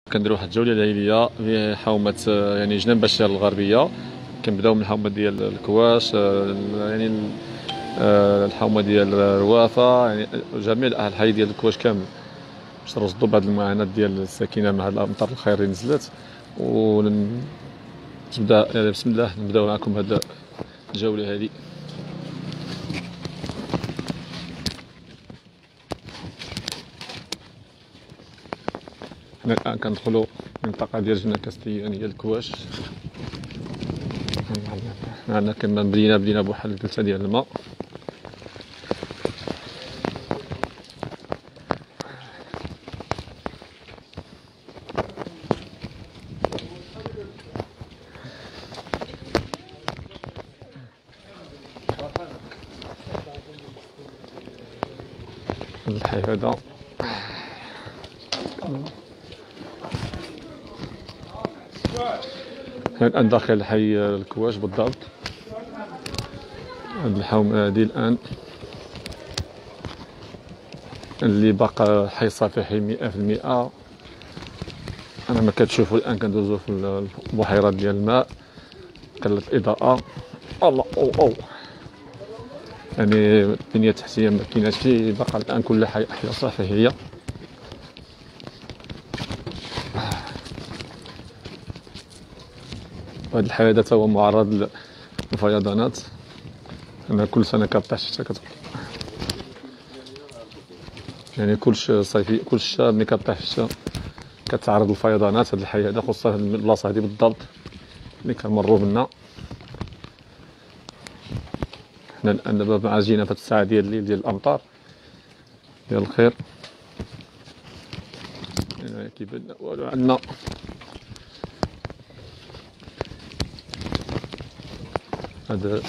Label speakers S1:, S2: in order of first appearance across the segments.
S1: كنديروا واحد الجوله ليليه في حومه يعني جناب الشارع الغربيه. كنبداو من الحومه ديال الكواش، يعني الحومه ديال الروافه، يعني جميع الحي ديال الكواش كامل باش نرصدوا بهذه المعاناه ديال الساكنه مع الامطار الخير اللي نزلت. تبدا يعني بسم الله نبداو معكم هذه الجوله هذه. حنا الان كندخلوا المنطقه ديال جنة كاستيان ديال الكواش. عندنا كما بدينا بواحد الجلسه ديال الماء. الحي هذا الآن داخل حي الكواش بالضبط. هاد الحومة هادي الآن اللي باقا حي صفيحي 100%. أنا ما كتشوفوا الآن كندوزو في البحيرات ديال الماء، قلة الإضاءة. الله أو يعني البنية التحتية ما كايناش شي، باقا الآن كل حي أحياء صفيحية. وهاد الحي هذا هو معرض للفيضانات. أنا كل سنة كطيح الشتا يعني كل صيفي كل شهر ملي كطيح الشتا كتعرض للفيضانات. هاد الحي هذا خصوصا هاد البلاصة هادي بالضبط اللي كنمروا منها. حنا الآن دابا مع جينا في هاد الساعة ديال الليل ديال الأمطار ديال الخير. هنا كيبان والو عندنا هذا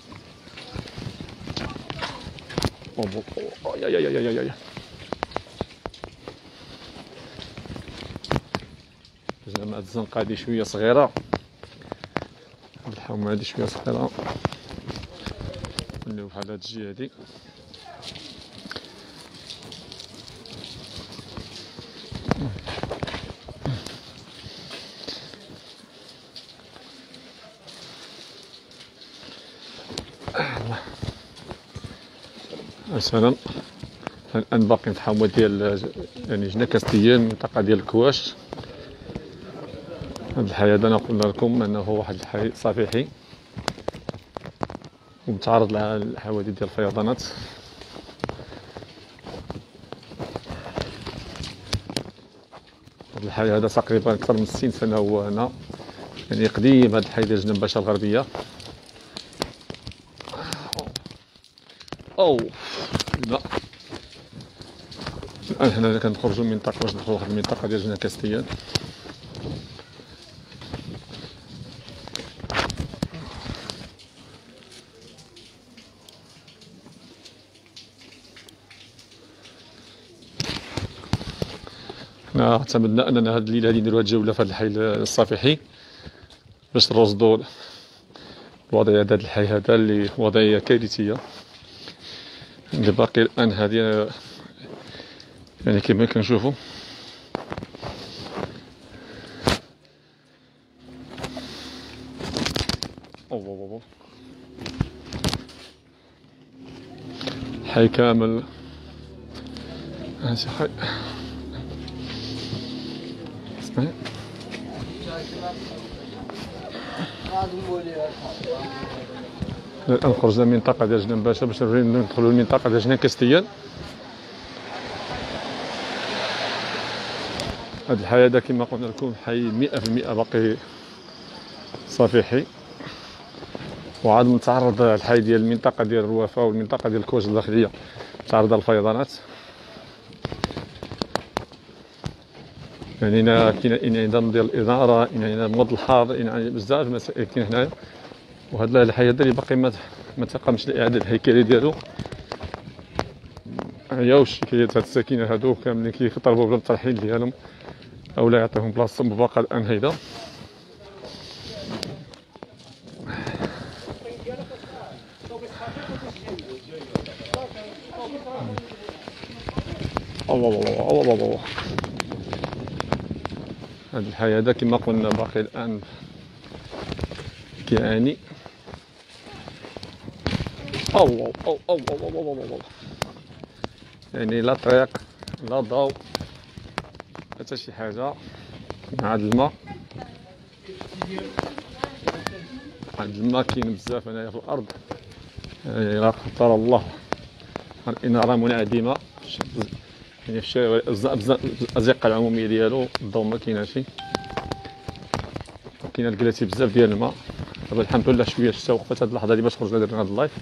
S1: يا زعما هاد الزنقة هادي شوية صغيرة، هاد الحومة هادي شوية صغيرة. نوليو بحال هاد الجهة هادي. مثلا الآن باقي في الحومة ديال يعني جنة كاستيان المنطقة ديال الكواش. هاد الحي هذا أنا قلنا لكم أنه واحد الحي صفيحي ومتعرض للحوادث ديال الفيضانات. هاد الحي هذا تقريبا أكثر من 60 سنة هو هنا، يعني قديم. هاد الحي ديال جنب الباشا الغربية. أو لا، الآن حنا كنخرجوا من المنطقة باش ندخلوا واحد المنطقة ديال جنة كاستيان. حنا اعتمدنا أننا هاد الليلة هادي نديرو هاد الجولة في هاد الحي الصفيحي باش نرصدو الوضعية هاد الحي هذا اللي وضعية كارثية. اللي باقي الآن هادي يعني كما كنشوفوا حي كامل. هادشي حي اسمعي. الآن خرجنا من المنطقة ديال جنان باشا باش ندخلوا للمنطقة ديال جنان كاستيان. هاد الحي هذا كما قلنا لكم حي 100% باقي صفيحي، وعاد متعرض الحي ديال المنطقة ديال الروافة والمنطقة ديال الكواش الداخلية تعرض للفيضانات. يعني هنا كاين انعدام ديال الإدارة، يعني مود الحار، يعني بزاف مسائل كاين هنايا. وهذا الحي هذا اللي باقي ما تقامش الإعادة الهيكلي ديالو. عياو الشكايات هاد الساكنة هادو كاملين كيطالبوا بالترحيل ديالهم أو لا يعطيهم بلاصتهم. باقا الآن هيدا الله الله الله الله الله. هذا الحي هذا كما قلنا باقي الآن كيعاني. أو يعني لا طريق لا ضوء حتى شي حاجة مع هاد الماء. هاد الماء كاين بزاف هنايا في الأرض، يعني لا قدر الله الإنارة منعدمة، يعني في الشارع الأزقة العمومية ديالو الضوء ما كايناش، كاين الكلاتي بزاف ديال الماء. دابا الحمد لله شويه الشتا وقفت هاد اللحظة هادي باش خرجنا درنا هاد اللايف.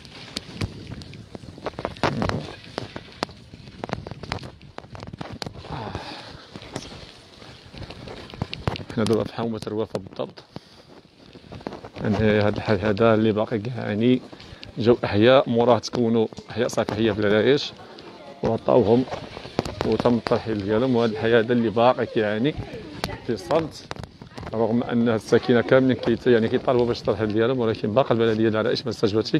S1: حنا دابا في حومة الوفا بالضبط، يعني هاد الحي هذا اللي باقي كيعاني. جاو أحياء موراه تكونوا أحياء صفيحية في العرائش وعطاوهم وتم الترحيل ديالهم، وهذا الحي هذا اللي باقي كيعاني في صمت، رغم ان الساكنه كاملين يعني كيطالبوا باش الترحيل ديالهم، ولكن باقي البلديه ديال العرائش ما استجابتش.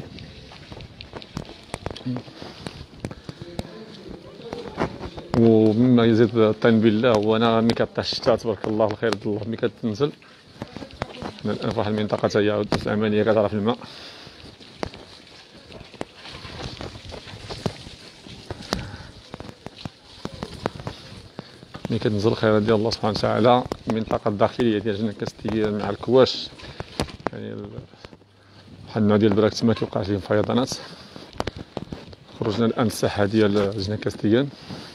S1: ومما يزيد الطين بالله هو انا ملي كطيح الشتا تبارك الله الخير د الله ملي كتنزل. حنا الان في واحد المنطقه تا هي عمليه كتعرف الماء. ملي كتنزل الخيرات ديال الله سبحانه وتعالى المنطقه الداخليه ديال جنة كاستيان مع الكواش، يعني واحد النوع ديال البراك تما كيوقع فيهم فيضانات. خرجنا الان الساحه ديال جنة كاستيان،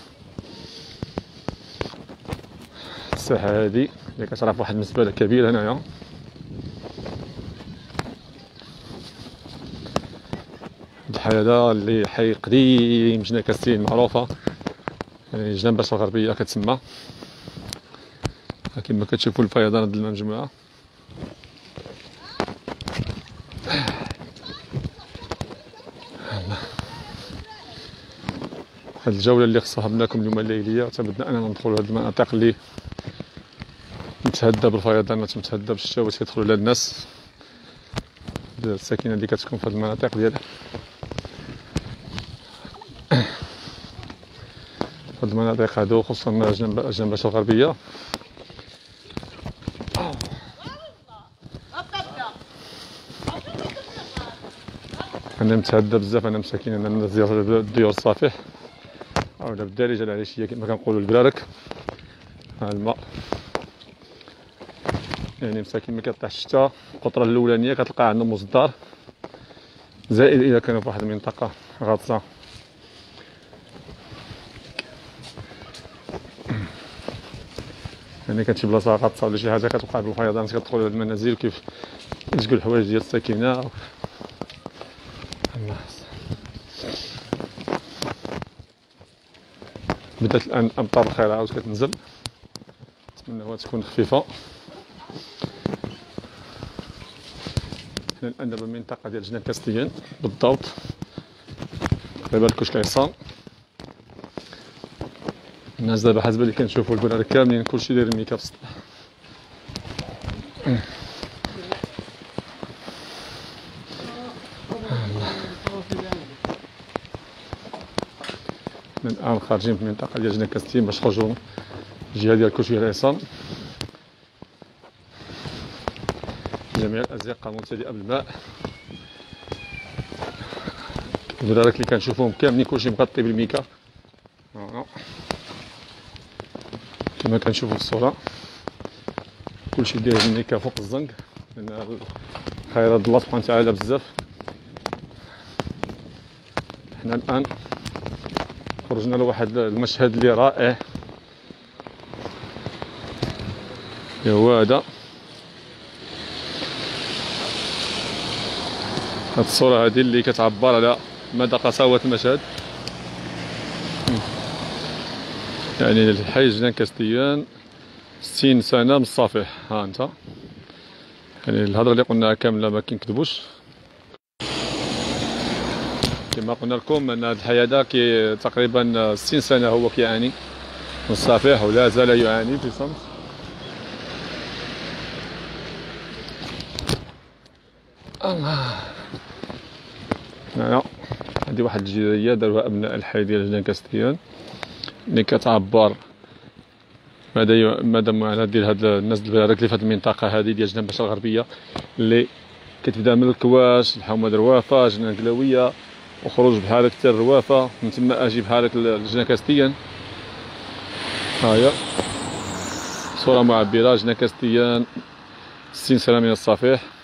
S1: الساحه هذه اللي كتعرف واحد المزبله كبير هنايا. الحي هذا اللي حي قديم جنة كاستيان معروفه، يعني جنباش الغربيه كتسمى، كما كتشوفوا الفيضانات ديال الماء مجموعه. هاد الجوله اللي خصها لكم اليوم الليليه تبدنا اننا ندخلوا لهاد المناطق اللي متهدى بالفيضانات متهدى بالشتا، باش يدخلوا لها الناس الساكنه اللي كتكون في هاد المناطق ديال هاد المناطق هادو، خصوصا جنباش الغربيه. انا متهدى بزاف، انا مساكين انا الناس ديال ديور الصفيح اولا بالدارجه العريشيه كما كنقولوا البرارك. ها الماء يعني مساكين ملي كطيح الشتا القطره الاولانيه كتلقى عندهم مصدر زائد اذا كانوا في واحد المنطقه غاطسه. يعني كتمشي بلاصه غاطسه ولا شي حاجه كتوقع بالفيضانات كتدخل لهاد المنازل كيف يسقوا الحوايج ديال الساكنه. بدات الان الامطار الخير عاود كتنزل، نتمنىوها تكون خفيفه. حنا الان دابا المنطقه ديال جنة كاستيان بالضبط قريبه لكشك عصام. الناس دابا حسب اللي كنشوفوا البرارك كاملين كلشي داير الميكا في السطح. من الان خارجين في المنطقه ديال جنة كاستيان باش نخرجوا الجهه ديال كشك عصام. جميع الازقه ممتلئه بالماء، البرارك اللي كنشوفوهم كاملين كلشي مغطي بالميكا كما كنشوفوا في الصوره، كلشي داير الميكا فوق الزنق، لان خيرات الله سبحانه وتعالى بزاف. حنا الان خرجنا لواحد المشهد اللي رائع، هو هذا. هاد الصورة هذه اللي كتعبر على مدى قساوة المشهد. يعني الحي جنة كاستيان 60 سنة من الصفيح. ها انت يعني الهضرة اللي قلناها كاملة ما كنكذبوش. كما قلنا لكم ان هذا الحي هذا تقريبا 60 سنة هو كيعاني من الصفيح ولا زال يعاني في صمت. الله. هنايا هذه واحد الجدارية داروها أبناء الحي ديال جنة كاستيان اللي كتعبر مدى معاناة ديال هاد الناس البرارك في هاد المنطقة هادي ديال جناب باشا الغربية، اللي كتبدا من الكواش، الحومة الروافة، جنة قلاوية، وخروج بحال هكا حتى الروافة، من تما اجي بحال هكا لجنة كاستيان. هاهي صورة معبرة، جنة كاستيان 60 سنة من الصفيح.